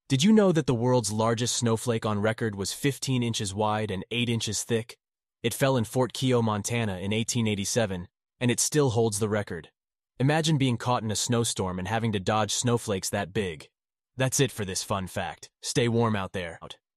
Did you know that the world's largest snowflake on record was 15 inches wide and 8 inches thick? It fell in Fort Keogh, Montana in 1887, and it still holds the record. Imagine being caught in a snowstorm and having to dodge snowflakes that big. That's it for this fun fact. Stay warm out there.